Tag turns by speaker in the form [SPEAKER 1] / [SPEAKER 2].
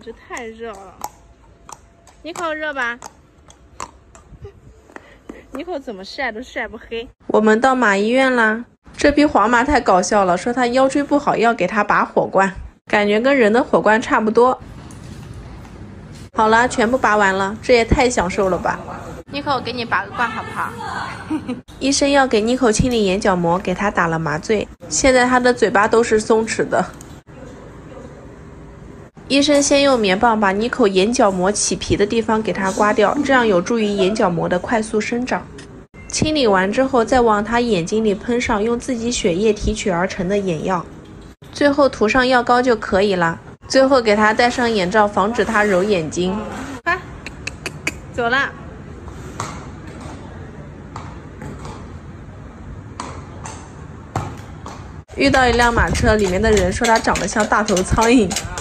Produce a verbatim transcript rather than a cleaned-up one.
[SPEAKER 1] 直太热了。妮蔻热吧？妮蔻怎么晒都晒不黑。我们到马医院啦。这匹黄马太搞笑了，说它腰椎不好，要给它拔火罐，感觉跟人的火罐差不多。好了，全部拔完了，这也太享受了吧！妮蔻，我给你拔个罐好不好？医生要给妮蔻清理眼角膜，给她打了麻醉，现在她的嘴巴都是松弛的。医生先用棉棒把妮蔻眼角膜起皮的地方给它刮掉，这样有助于眼角膜的快速生长。清理完之后，再往她眼睛里喷上用自己血液提取而成的眼药，最后涂上药膏就可以了。最后给她戴上眼罩，防止她揉眼睛。快，走了。遇到一辆马车，里面的人说他长得像大头苍蝇。